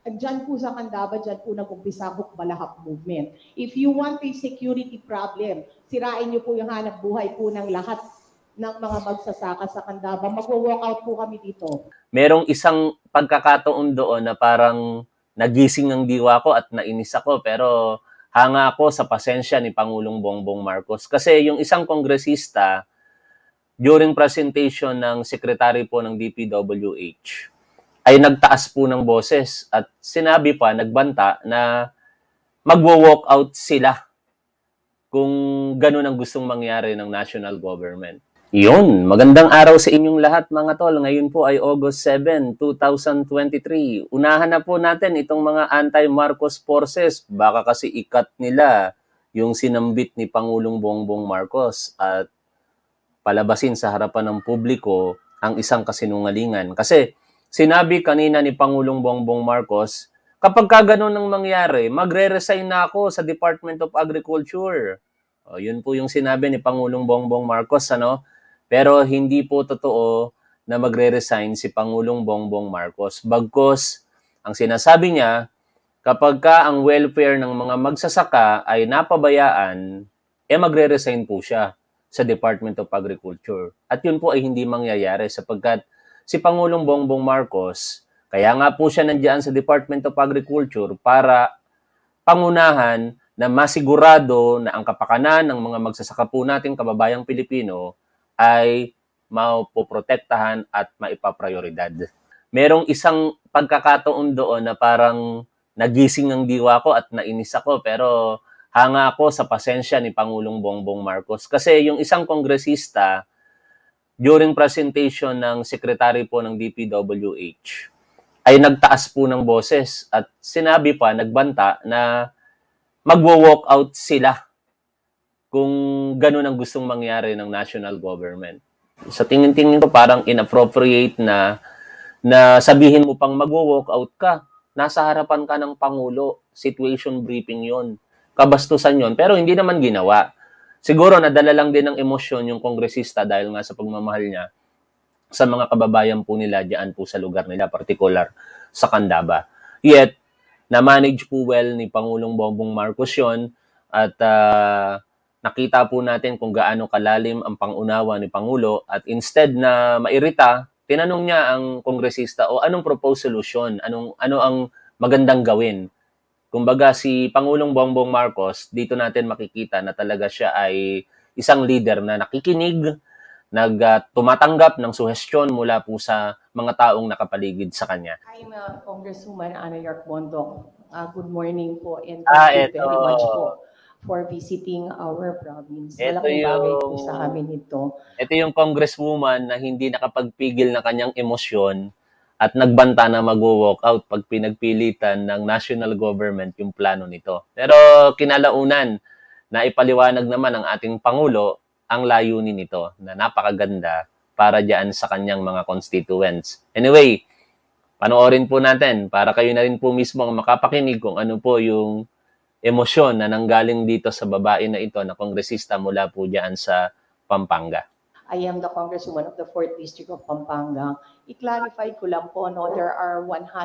Diyan po sa Candaba, diyan po nag-umpisa Bukbalahap movement. If you want a security problem, sirain niyo po yung hanap buhay po ng lahat ng mga magsasaka sa Candaba. Mag-walk out po kami dito. Merong isang pagkakataon doon na parang nagising ng diwa ko at nainis ako, pero hanga ako sa pasensya ni Pangulong Bongbong Marcos. Kasi yung isang kongresista, during presentation ng secretary po ng DPWH, ay nagtaas po ng boses at sinabi pa, nagbanta na magwo-walk out sila kung ganun ang gustong mangyari ng national government. Yun, magandang araw sa inyong lahat mga tol. Ngayon po ay August 7, 2023. Unahan na po natin itong mga anti-Marcos forces. Baka kasi ikat nila yung sinambit ni Pangulong Bongbong Marcos at palabasin sa harapan ng publiko ang isang kasinungalingan. Kasi sinabi kanina ni Pangulong Bongbong Marcos, kapag ganun ang mangyari, magre-resign na ako sa Department of Agriculture. O, yun po yung sinabi ni Pangulong Bongbong Marcos, ano? Pero hindi po totoo na magre-resign si Pangulong Bongbong Marcos. Bagkus, ang sinasabi niya, kapag ang welfare ng mga magsasaka ay napabayaan, magre-resign po siya sa Department of Agriculture. At yun po ay hindi mangyayari sapagkat si Pangulong Bongbong Marcos, kaya nga po siya nandiyan sa Department of Agriculture para pangunahan na masigurado na ang kapakanan ng mga magsasaka po nating kababayang Pilipino ay mapoprotektahan at maipaprioridad. Merong isang pagkakataon doon na parang nagising ng diwa ko at nainis ako, pero hanga ako sa pasensya ni Pangulong Bongbong Marcos. Kasi yung isang kongresista, during presentation ng secretary po ng DPWH, ay nagtaas po ng boses at sinabi pa, nagbanta na magwo-walk out sila kung ganun ang gustong mangyari ng national government. Sa tingin-tingin ko parang inappropriate na sabihin mo pang magwo-walk out ka. Nasa harapan ka ng Pangulo, situation briefing yon, kabastusan yon, pero hindi naman ginawa. Siguro nadala lang din ng emosyon yung kongresista dahil nga sa pagmamahal niya sa mga kababayan po nila diyan po sa lugar nila, particular sa Candaba. Yet, na-manage po well ni Pangulong Bongbong Marcos yun at nakita po natin kung gaano kalalim ang pangunawa ni Pangulo at instead na mairita, tinanong niya ang kongresista o anong proposed solution, ano ang magandang gawin. Kumbaga si Pangulong Bongbong Marcos, dito natin makikita na talaga siya ay isang leader na nakikinig, tumatanggap ng suhestyon mula po sa mga taong nakapaligid sa kanya. I'm Congresswoman Ana York Bondok. Good morning po and thank you very much po for visiting our province. Malaking bagay po sa amin ito. Ito yung Congresswoman na hindi nakapagpigil na kanyang emosyon at nagbanta na mag-walk out pag pinagpilitan ng national government yung plano nito. Pero kinalaunan na ipaliwanag naman ng ating Pangulo ang layunin nito na napakaganda para diyan sa kanyang mga constituents. Anyway, panoorin po natin para kayo na rin po mismo ang makapakinig kung ano po yung emosyon na nanggaling dito sa babae na ito na kongresista mula po diyan sa Pampanga. I am the Congresswoman of the 4th District of Pampanga. I-clarify ko lang po, no, there are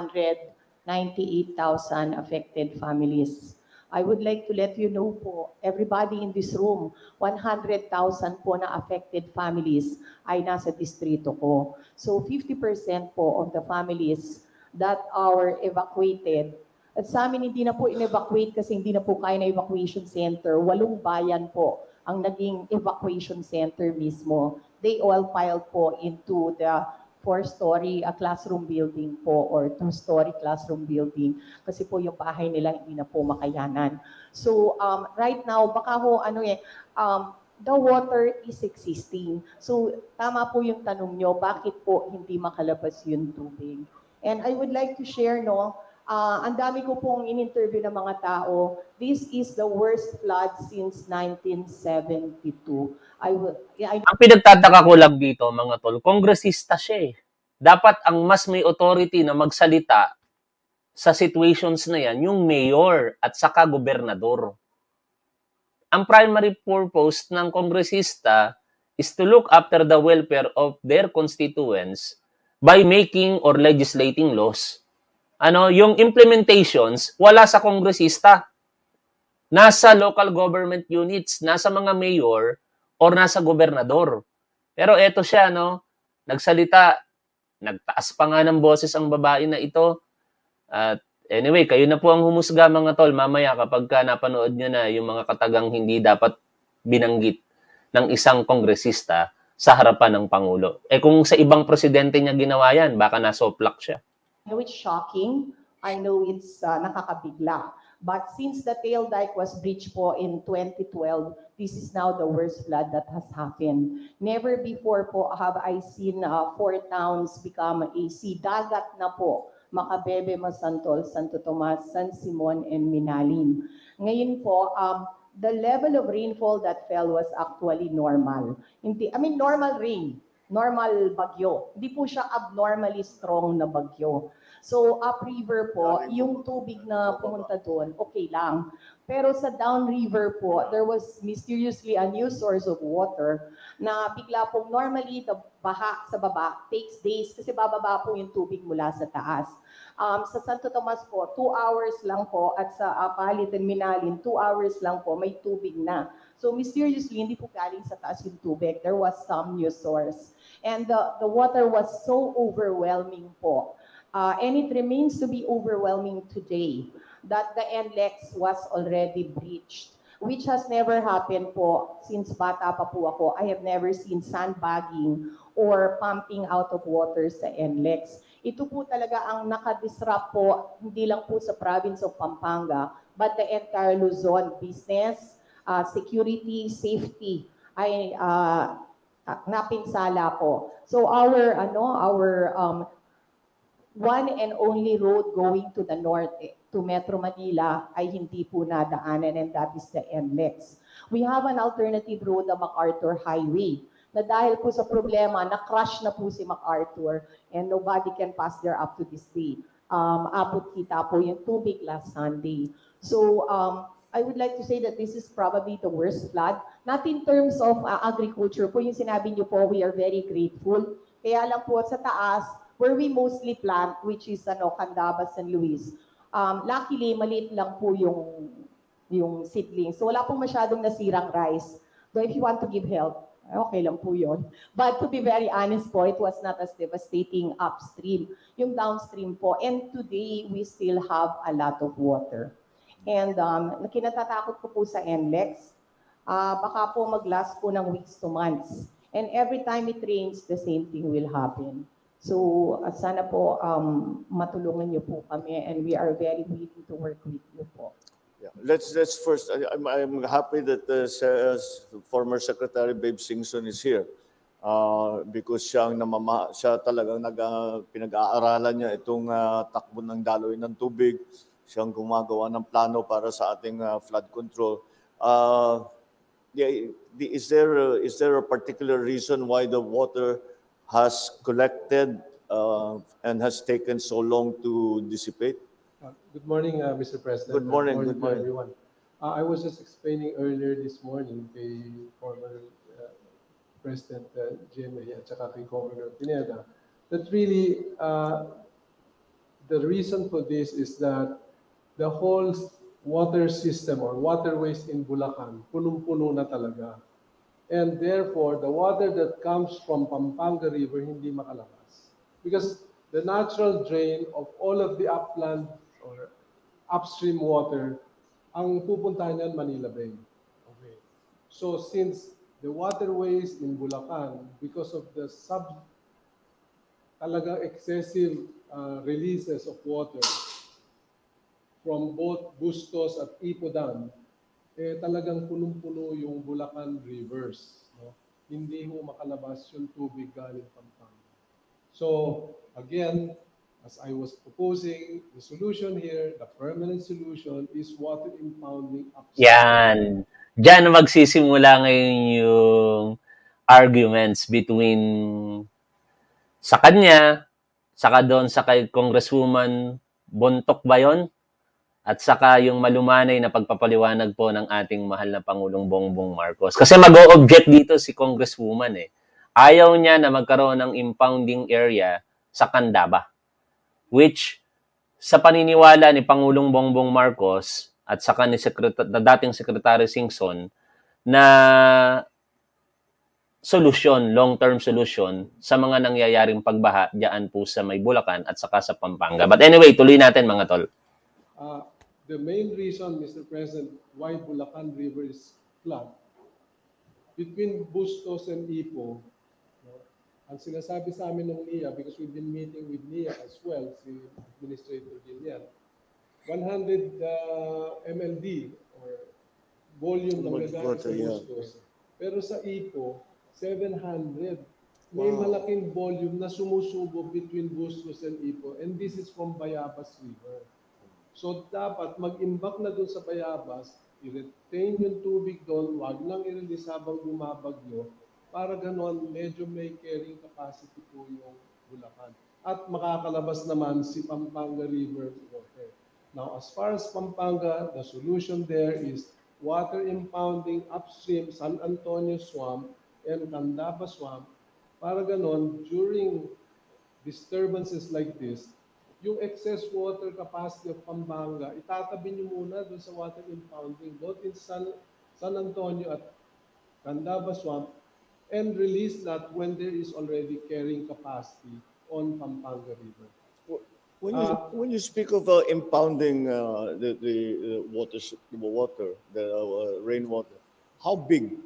198,000 affected families. I would like to let you know po, everybody in this room, 100,000 po na affected families ay nasa distrito ko. So 50% po of the families that are evacuated, at sa amin hindi na po in-evacuate kasi hindi na po kaya na evacuation center, 8 bayan po ang naging evacuation center mismo. They all piled po into the 4-story classroom building po or 2-story classroom building kasi po yung bahay nila hindi na po makayanan. So right now, baka ho the water is existing. So tama po yung tanong nyo, bakit po hindi makalabas yung tubig? And I would like to share, no, ang dami ko pong in-interview ng mga tao. This is the worst flood since 1972. Ang pinagtataka ko lang dito, mga tol, kongresista siya eh. Dapat ang mas may authority na magsalita sa situations na yan, yung mayor at saka gobernador. Ang primary purpose ng kongresista is to look after the welfare of their constituents by making or legislating laws. yung implementations, wala sa kongresista. Nasa local government units, nasa mga mayor, or nasa gobernador. Pero eto siya, nagsalita, nagtaas pa nga ng boses ang babae na ito. At anyway, kayo na po ang humusga mga tol, mamaya kapag napanood nyo na yung mga katagang hindi dapat binanggit ng isang kongresista sa harapan ng Pangulo. Kung sa ibang presidente niya ginawa yan, baka nasoplak siya. I know it's shocking. I know it's nakakabigla. But since the tail dike was breached po in 2012, this is now the worst flood that has happened. Never before po have I seen 4 towns become a sea. Dagat na po. Macabebe, Masantol, Santo Tomas, San Simon, and Minalim. Ngayon po, the level of rainfall that fell was actually normal. Normal rain, normal bagyo. Hindi po siya abnormally strong na bagyo. So, upriver po, yung tubig na pumunta doon, okay lang. Pero sa downriver po, there was mysteriously a new source of water na bigla pong normally the baha sa baba takes days kasi bababa po yung tubig mula sa taas. Sa Santo Tomas po, 2 hours lang po at sa Apalit and Minalin, 2 hours lang po, may tubig na. So mysteriously, hindi po galing sa taas yung tubig. There was some new source. And the water was so overwhelming po. And it remains to be overwhelming today that the NLEX was already breached, which has never happened po since bata pa po ako. I have never seen sandbagging or pumping out of water sa NLEX. Ito po talaga ang nakadisrupt po, hindi lang po sa province of Pampanga, but the entire Luzon business, security, safety ay napinsala po. So our one and only road going to the north, to Metro Manila, ay hindi po nadaanan, and that is the NLEX. We have an alternative road, the MacArthur Highway, na dahil po sa problema, na-crush na po si MacArthur, and nobody can pass there up to this day. Abot kita po yung tubig last Sunday. So, I would like to say that this is probably the worst flood. Not in terms of agriculture po, yung sinabi niyo po, we are very grateful. Kaya lang po sa taas, where we mostly plant, which is Candaba, San Luis. Luckily, maliit lang po yung seedling. So wala pong masyadong nasirang rice. So if you want to give help, okay lang po yun. But to be very honest po, it was not as devastating upstream. Yung downstream po. And today, we still have a lot of water. And kinatatakot ko po sa NLEX, baka po mag-last po ng weeks to months. And every time it rains, the same thing will happen. So, sana po matulungan niyo po kami, and we are very willing to work with you po. Yeah. Let's first, I'm happy that former Secretary Babe Singson is here because siya talagang pinag-aaralan niya itong takbo ng daloy ng tubig. Siyang gumagawa ng plano para sa ating flood control. Is there a particular reason why the water has collected and has taken so long to dissipate? Good morning, Mr. President. Good morning. Good morning, everyone. I was just explaining earlier this morning kay former President Jimmy at saka kay Governor Pineda that really the reason for this is that the whole water system or waterways in Bulacan, punong-puno na talaga. And therefore, the water that comes from Pampanga River hindi makalabas. Because the natural drain of all of the upland or upstream water, ang pupuntahan niyan Manila Bay. Okay. So since the waterways in Bulacan, because of the talagang excessive releases of water from both Bustos at Ipo Dam, talagang punong-puno yung Bulacan rivers. No? Hindi ho makalabas yung tubig galing Pampanga. So, again, as I was proposing, the solution here, the permanent solution is water impounding upstream. Yan. Diyan magsisimula ngayon yung arguments between sa kanya, saka doon sa kay Congresswoman Bontoc ba yun? At saka yung malumanay na pagpapaliwanag po ng ating mahal na Pangulong Bongbong Marcos. Kasi mag-o-object dito si Congresswoman eh. Ayaw niya na magkaroon ng impounding area sa Candaba. Which sa paniniwala ni Pangulong Bongbong Marcos at saka ni dating Secretary Singson na solusyon, long-term solution sa mga nangyayaring pagbaha diyan po sa may Bulacan at saka sa Pampanga. But anyway, tuloy natin mga tol. The main reason, Mr. President, why Bulacan River is flood, between Bustos and Ipo, ang sinasabi sa amin ng NIA, because we've been meeting with NIA as well, si Administrator Gillian, 100 MLD or volume na nagagamit sa Bustos. Pero sa Ipo, 700. May malaking volume na sumusubo between Bustos and Ipo, and this is from Bayabas River. So dapat mag-imbak na doon sa Bayabas, i-retain yung tubig doon, wag lang i-release habang bumabagyo, para ganon medyo may carrying capacity po yung Bulacan. At makakalabas naman si Pampanga River water. Now, as far as Pampanga, the solution there is water impounding upstream San Antonio Swamp and Candaba Swamp, para ganon, during disturbances like this, yung excess water capacity of Pampanga, itatabi nyo muna doon sa water impounding, both in San Antonio at Candaba Swamp, and release that when there is already carrying capacity on Pampanga River. When you speak of impounding the rainwater, how big?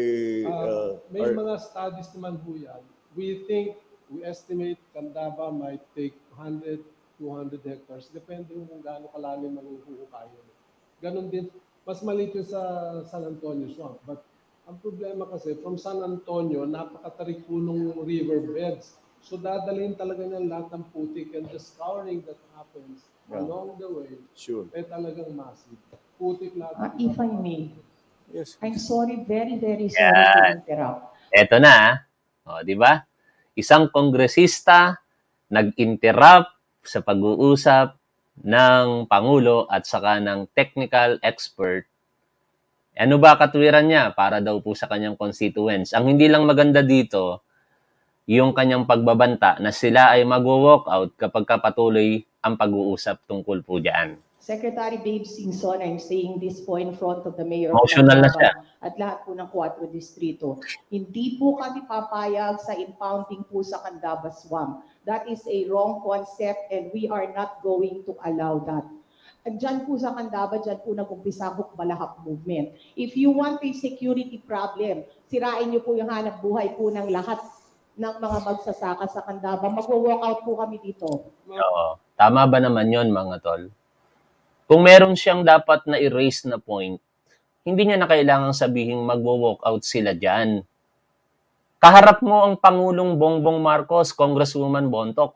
May mga studies naman po yan. We estimate Candaba might take 100, 200 hectares, depende kung gaano kalalim ang huhukayin. Ganon din, mas maliit yung sa San Antonio Swamp. But ang problema kasi, from San Antonio, napakatarik po ng river beds. So dadalhin talaga niyan lahat ng putik, and the scouring that happens along the way, talagang massive. Putik lahat. If I may, yes. I'm sorry, very, very sorry to interrupt. Eto na, di ba? Isang kongresista nag-interrupt sa pag-uusap ng Pangulo at saka ng technical expert. Ano ba katwiran niya? Para daw po sa kanyang constituents. Ang hindi lang maganda dito, yung kanyang pagbabanta na sila ay mag-walk out kapag patuloy ang pag-uusap tungkol po dyan. Secretary Babe Singson, I'm saying this po in front of the Mayor Emotional na siya. At lahat po ng 4 distrito. Hindi po kami papayag sa impounding po sa Candaba Swamp. That is a wrong concept and we are not going to allow that. Diyan po sa Candaba, diyan po nag-umpisa Hukbalahap movement. If you want a security problem, sirain niyo po yung hanap buhay po ng lahat ng mga magsasaka sa Candaba. Mag-walk out po kami dito. Oo. Tama ba naman yon mga tol? Kung meron siyang dapat na erase na point, hindi niya na kailangang sabihing magwo-walk out sila dyan. Kaharap mo ang Pangulong Bongbong Marcos, Congresswoman Bontoc.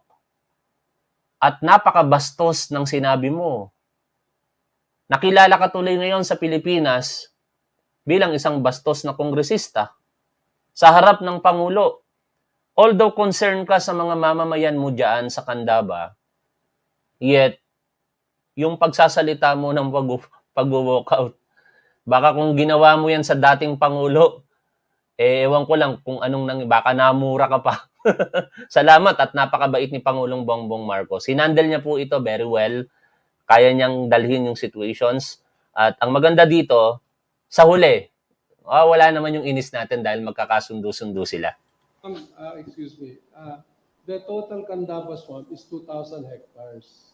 At napakabastos ng sinabi mo. Nakilala ka tuloy ngayon sa Pilipinas bilang isang bastos na kongresista sa harap ng Pangulo. Although concerned ka sa mga mamamayan mo dyan sa Candaba, yet yung pagsasalita mo ng pag-walkout, baka kung ginawa mo yan sa dating Pangulo, ewan ko lang kung baka namura ka pa. Salamat at napakabait ni Pangulong Bongbong Marcos. Sinandal niya po ito very well. Kaya niyang dalhin yung situations. At ang maganda dito, sa huli, wala naman yung inis natin dahil magkakasundo-sundo sila. Excuse me. The total Candaba Swamp is 2,000 hectares.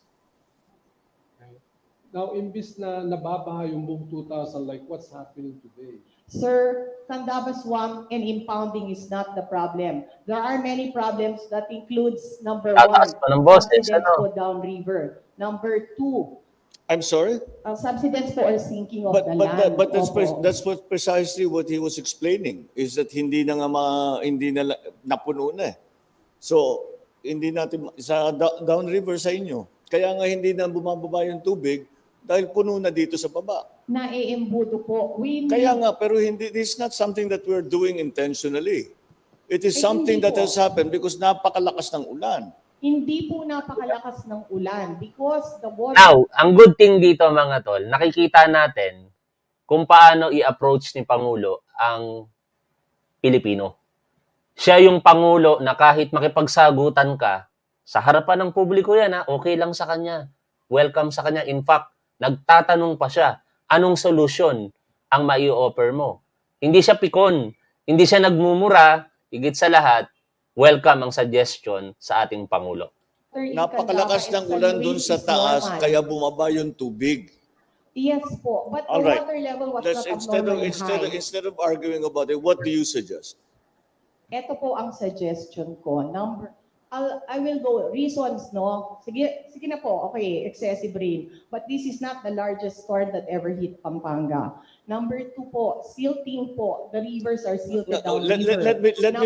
Now, imbis na nababaha yung buong 2,000, like what's happening today? Sir, Candaba Swamp and impounding is not the problem. There are many problems that includes number 1, subsidence po downriver. Number 2, I'm sorry? Subsidence po or sinking of the land. But that's precisely what he was explaining, is that hindi na napuno na. So, hindi natin, sa downriver sa inyo, kaya nga hindi na bumababa yung tubig, dahil puno na dito sa baba. Naiimbuto po. Kaya nga, pero this is not something that we're doing intentionally. It is something that has happened because napakalakas ng ulan. Hindi po napakalakas ng ulan because the water... Now, ang good thing dito mga tol, nakikita natin kung paano i-approach ni Pangulo ang Pilipino. Siya yung Pangulo na kahit makipagsagutan ka, sa harapan ng publiko yan, okay lang sa kanya. welcome sa kanya. In fact, nagtatanong pa siya, anong solusyon ang mai-offer mo? Hindi siya pikon, hindi siya nagmumura, higit sa lahat, welcome ang suggestion sa ating Pangulo. Napakalakas ng ulan dun sa taas, kaya bumaba yung tubig. Yes po, but the All right. water level was Let's, not abnormally high. instead of arguing about it, what do you suggest? Ito po ang suggestion ko. I will go reasons, no? Sige na po, okay, excessive rain. But this is not the largest storm that ever hit Pampanga. Number 2 po, silting po. The rivers are silted down. Let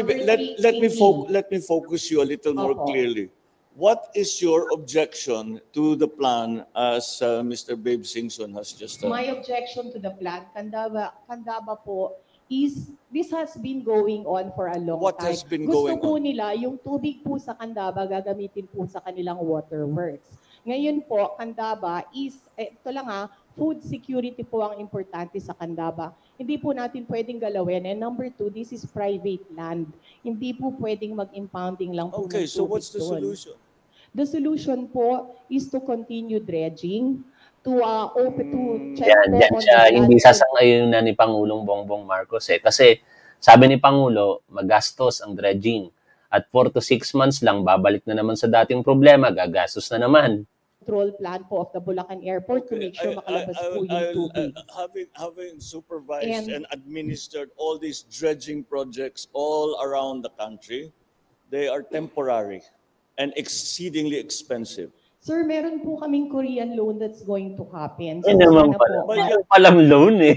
me focus you a little more Opo. clearly. What is your objection to the plan as Mr. Babe Singson has just done? My objection to the plan, Candaba po, is this has been going on for a long What time. has been Gusto going po on? nila, yung tubig po sa Candaba, gagamitin po sa kanilang waterworks. Ngayon po, Candaba is, ito lang food security po ang importante sa Candaba. Hindi po natin pwedeng galawin. And number 2, this is private land. Hindi po pwedeng mag-impounding lang po Okay, ng so tubig what's the doon. solution? The solution po is to continue dredging, to check Yan po on siya, the hindi land. sasang-ayunan ni Pangulong Bongbong Marcos eh. Kasi sabi ni Pangulo, magastos ang dredging. At 4 to 6 months lang, babalik na naman sa dating problema, gagastos na naman. Control plan po of the Bulacan Airport to make sure makalabas po yung tubig. Having supervised And- and administered all these dredging projects all around the country, they are temporary and exceedingly expensive. Sir, meron po kaming Korean loan that's going to happen. Yun naman sana pala. po, Yung palang loan eh.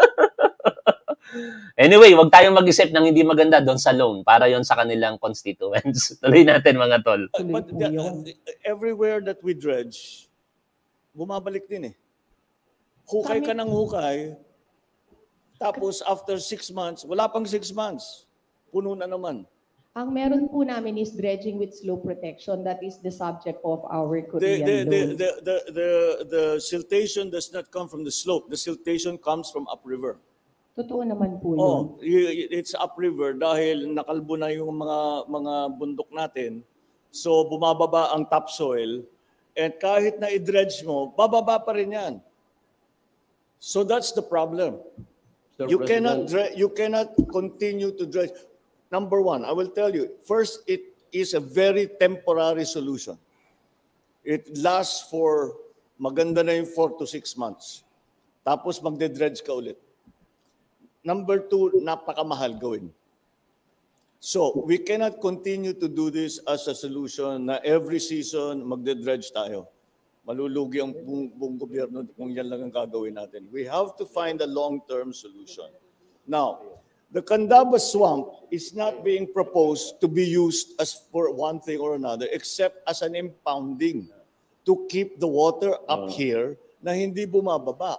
Anyway, wag tayong mag-isip ng hindi maganda doon sa loan para yon sa kanilang constituents. Tuloy natin mga tol. tuloy But po yun. everywhere that we dredge, bumabalik din eh. Hukay ka ng hukay, tapos after 6 months, wala pang 6 months, puno na naman. Ang meron po namin is dredging with slope protection. That is the subject of our The, Korean the, the, loan. the siltation does not come from the slope. The siltation comes from upriver. Totoo naman po yun. Oh, it's upriver dahil nakalbo na yung mga bundok natin. So bumababa ang topsoil and kahit na i-dredge mo, bababa pa rin yan. So that's the problem. Mr. You President, cannot continue to dredge. Number 1, I will tell you, first, it is a very temporary solution. It lasts for, maganda na yung 4 to 6 months. Tapos magde-dredge ka ulit. Number 2, napakamahal gawin. So, we cannot continue to do this as a solution na every season magde-dredge tayo. Malulugi ang buong gobyerno kung yan lang ang gagawin natin. We have to find a long-term solution. Now, the Candaba swamp is not being proposed to be used as for one thing or another except as an impounding to keep the water up here na hindi bumababa.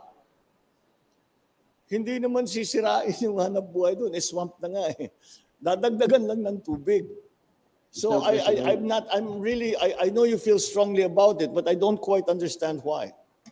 Hindi naman sisirain yung hanap buhay doon. Swamp na nga eh. Dadagdagan lang ng tubig. So I know you feel strongly about it, but I don't quite understand why.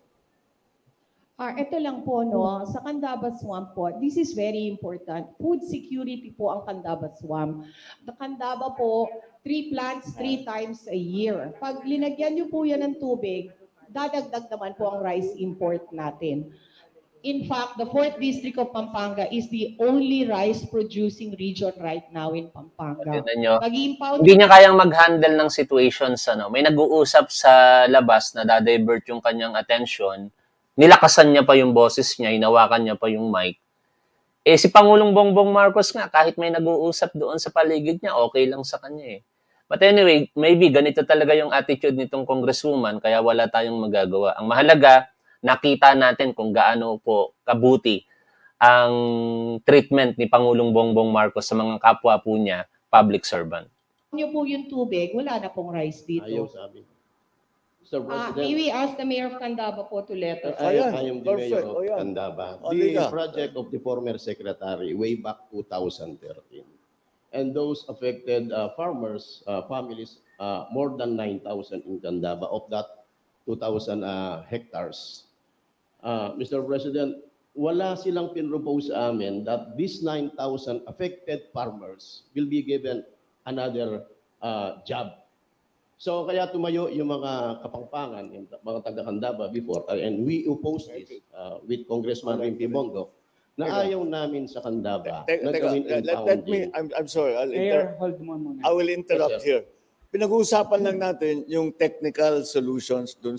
Ito lang po, no, sa Candaba Swamp po, this is very important. Food security po ang Candaba Swamp. The Candaba po, 3 plants 3 times a year. Pag linagyan niyo po yan ng tubig, dadagdag naman po ang rice import natin. In fact, the 4th District of Pampanga is the only rice-producing region right now in Pampanga. Tignan nyo. Mag-impound Hindi niya kayang mag-handle ng situations. May nag-uusap sa labas na dadivert yung kanyang attention. Nilakasan niya pa yung boses niya, hinawakan niya pa yung mic. Eh si Pangulong Bongbong Marcos nga, kahit may nag-uusap doon sa paligid niya, okay lang sa kanya eh. But anyway, maybe ganito talaga yung attitude nitong congresswoman, kaya wala tayong magagawa. Ang mahalaga, nakita natin kung gaano po kabuti ang treatment ni Pangulong Bongbong Marcos sa mga kapwa po niya, public servant. niyo po yung tubig, wala na pong rice dito. ayaw sabi. Mr. May President, we ask the Mayor of Candaba po to let us. Ayan, I am the perfect. mayor of O, yan. Candaba. O, The liga. project of the former secretary way back 2013. And those affected farmers, families, more than 9,000 in Candaba of that 2,000 hectares. Mr. President, wala silang pinropose sa amin that these 9,000 affected farmers will be given another job So kaya tumayo yung mga Kapampangan, yung mga taga-Candaba before, and we oppose this with Congressman Rimpi Bongo, na ayaw namin sa Candaba na gawin impounding. I'm sorry, Mayor, hold mo muna. I will interrupt Yes, sir. here. Pinag-uusapan lang natin yung technical solutions doon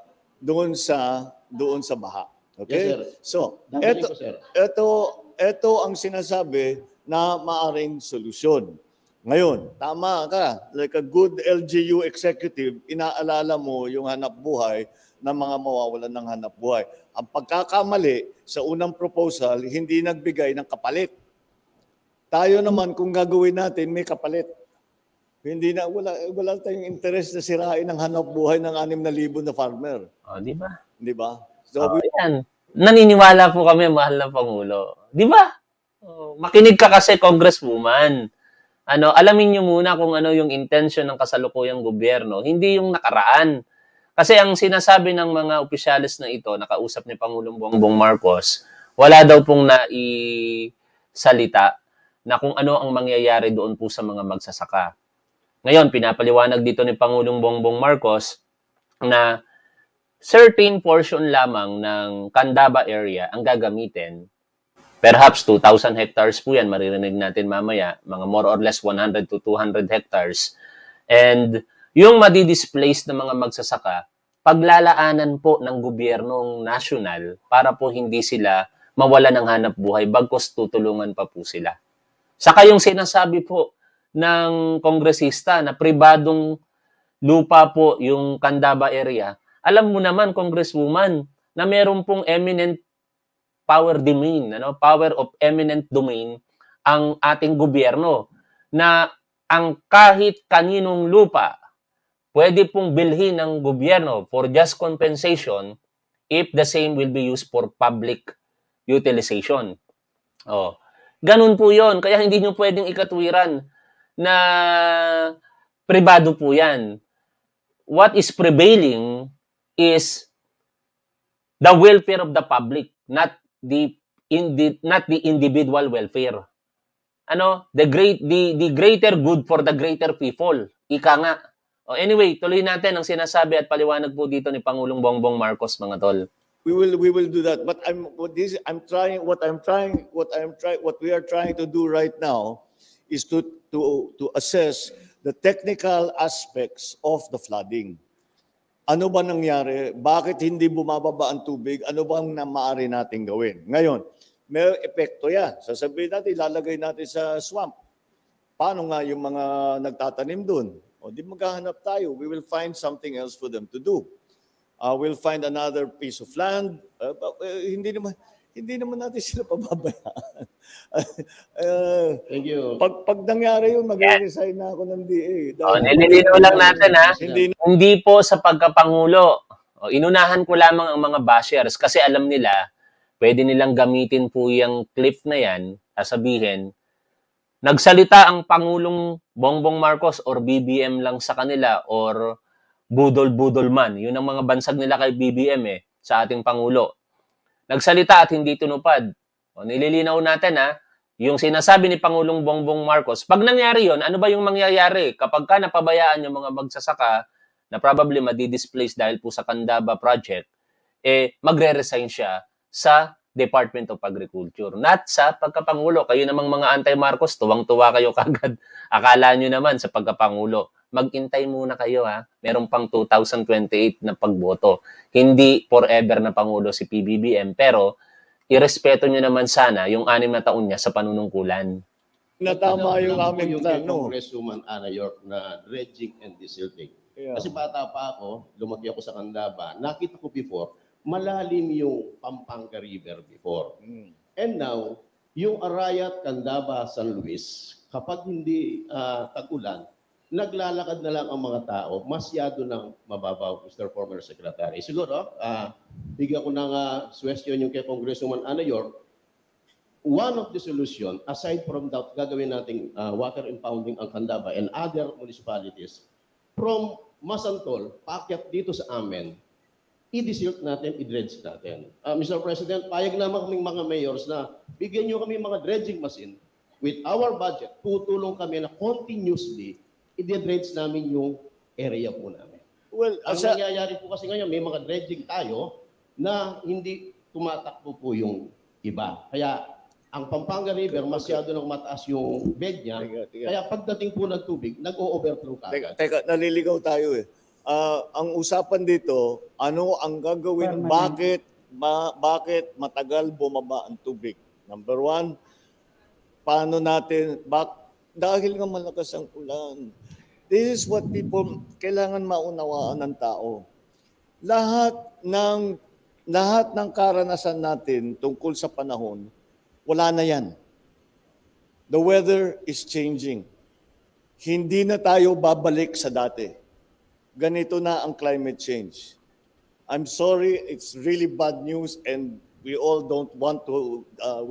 sa baha. Okay? Yes, sir. So, Dadalhin ko, sir. ito ang sinasabi na maaring solusyon. Ngayon, tama ka, like a good LGU executive, inaalala mo yung hanap buhay ng mga mawawalan ng hanap buhay. Ang pagkakamali sa unang proposal, hindi nagbigay ng kapalit. Tayo naman, kung gagawin natin, may kapalit. Hindi na, wala tayong interest na sirain ang hanap buhay ng 6,000 na farmer. O, di ba? Di ba? So, Yan. Naniniwala po kami, mahal na Pangulo. Di ba? Makinig ka kasi, Congresswoman. Alamin nyo muna kung ano yung intention ng kasalukuyang gobyerno, hindi yung nakaraan. Kasi ang sinasabi ng mga opisyalis na ito, nakausap ni Pangulong Bongbong Marcos, wala daw pong naisalita na kung ano ang mangyayari doon po sa mga magsasaka. Ngayon, pinapaliwanag dito ni Pangulong Bongbong Marcos na certain portion lamang ng Candaba area ang gagamitin. Perhaps 2,000 hectares po yan, maririnig natin mamaya, mga more or less 100 to 200 hectares. And yung madi-displace ng mga magsasaka, paglalaanan po ng gobyernong nasyonal para po hindi sila mawala ng hanap buhay, bagkus tutulungan pa po sila. Saka yung sinasabi po ng kongresista na pribadong lupa po yung Candaba area, alam mo naman, Congresswoman, na meron pong eminent power domain, power of eminent domain ang ating gobyerno na ang kahit kaninong lupa pwede pong bilhin ng gobyerno for just compensation if the same will be used for public utilization. Ganun po yon. Kaya hindi nyo pwedeng ikatwiran na pribado po yan. What is prevailing is the welfare of the public, not the individual welfare. The greater good for the greater people. Ika nga. Anyway, tuloy natin ang sinasabi at paliwanag po dito ni Pangulong Bongbong Marcos, mga tol. we will do that. But what we are trying to do right now is to assess the technical aspects of the flooding. Ano ba nangyari? Bakit hindi bumababa ang tubig? Ano bang maaari natin gawin? Ngayon, may epekto yan. Sasabihin natin, ilalagay natin sa swamp. Paano nga yung mga nagtatanim doon? O di maghahanap tayo. We will find something else for them to do. We'll find another piece of land. Hindi naman natin sila pababayaan. Thank you. Pag nangyari yun, mag-resign na ako ng DA. Nililinaw lang natin, ha? Hindi po sa pagkapangulo. Inunahan ko lamang ang mga bashers kasi alam nila, pwede nilang gamitin po yung clip na yan, sasabihin, nagsalita ang Pangulong Bongbong Marcos or BBM lang sa kanila or budol-budol man. Yun ang mga bansag nila kay BBM sa ating Pangulo. Nagsalita at hindi tunupad. Nililinaw natin, ha, yung sinasabi ni Pangulong Bongbong Marcos, pag nangyari yon, ano ba yung mangyayari? Kapag ka napabayaan yung mga magsasaka na probably madi-displace dahil po sa Candaba project, magre-resign siya sa Department of Agriculture. Not sa pagkapangulo. Kayo namang mga anti-Marcos, tuwang-tuwa kayo kagad. Akala nyo naman sa pagkapangulo. Mag-intay muna kayo, ha. Meron pang 2028 na pagboto. Hindi forever na Pangulo si PBBM, pero irespeto nyo naman sana yung 6 na taon niya sa panunungkulan. Natama yung aming yung plano. Congresswoman Ana York na dredging and desilting. Yeah. Kasi bata pa ako, lumaki ako sa Candaba, nakita ko before, malalim yung Pampanga River before. And now, yung Arayat, Candaba, San Luis, kapag hindi tag-ulan, naglalakad na lang ang mga tao, masyado ng mababaw, Mr. Former Secretary. Siguro, bigyan ko ng suggestion yung kay Congresswoman Ana York, one of the solution, aside from that, gagawin nating water impounding ang Candaba and other municipalities, from Masantol, paakyat dito sa amin, i-desilt natin, i-dredge natin. Mr. President, payag naman kaming mga mayors na bigyan nyo kami mga dredging machine. With our budget, tutulong kami na continuously i-dredge namin yung area po namin. Well, Ang nangyayari po kasi ngayon, may mga dredging tayo na hindi tumatakbo po yung iba. Kaya ang Pampanga River, masyado nang mataas yung bed niya. Teka. Kaya pagdating po ng tubig, nag-o-overflow ka. Teka, naliligaw tayo eh. Ang usapan dito, ano ang gagawin, bakit matagal bumaba ang tubig? Number one, paano natin, dahil nga malakas ang ulan. This is what people, kailangan maunawaan ng tao. Lahat ng karanasan natin tungkol sa panahon, wala na yan. The weather is changing. Hindi na tayo babalik sa dati. Ganito na ang climate change. I'm sorry, it's really bad news and we all don't want to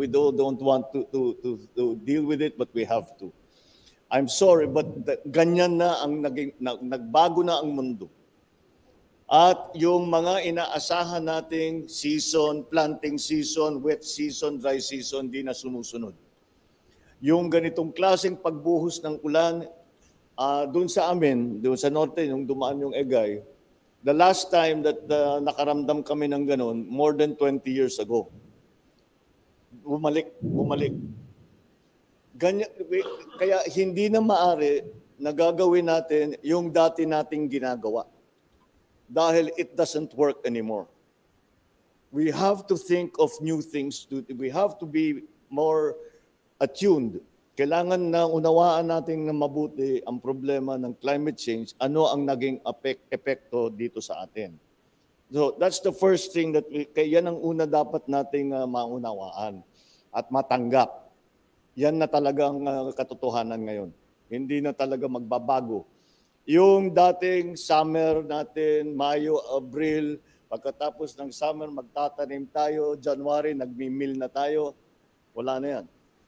deal with it, but we have to. I'm sorry, but ganyan na ang nagbago na ang mundo. At yung mga inaasahan nating season, planting season, wet season, dry season, di na sumusunod. Yung ganitong klaseng pagbuhos ng ulan, doon sa amin, doon sa norte, yung dumaan yung Egay, the last time that nakaramdam kami ng ganon, more than 20 years ago. Bumalik. Ganyan, kaya hindi na maaari na gagawin natin yung dati nating ginagawa. Dahil it doesn't work anymore. We have to think of new things. We have to be more attuned. Kailangan na unawaan natin na mabuti ang problema ng climate change, ano ang naging epekto dito sa atin. So that's the first thing that yan ang una dapat nating maunawaan at matanggap. Yan na talagang katotohanan ngayon. Hindi na talaga magbabago. Yung dating summer natin, Mayo, Abril, pagkatapos ng summer, magtatanim tayo, January, nagmimil na tayo, wala na yan.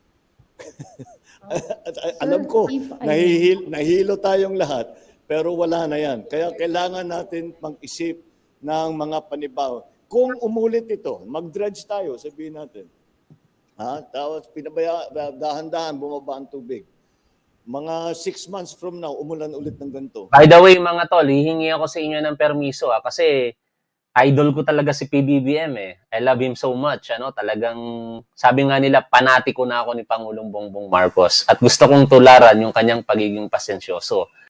Alam ko, nahihilo tayong lahat, pero wala na yan. Kaya kailangan natin mag-isip ng mga panibago. Kung umulit ito, mag-dredge tayo, sabihin natin. Tapos dahan-dahan bumaba ang tubig. Mga 6 months from now, umulan ulit ng ganito. By the way, mga tol, hihingi ako sa inyo ng permiso kasi idol ko talaga si PBBM eh. I love him so much. Talagang, sabi nga nila, panatiko na ako ni Pangulong Bongbong Marcos at gusto kong tularan yung kanyang pagiging pasensyoso.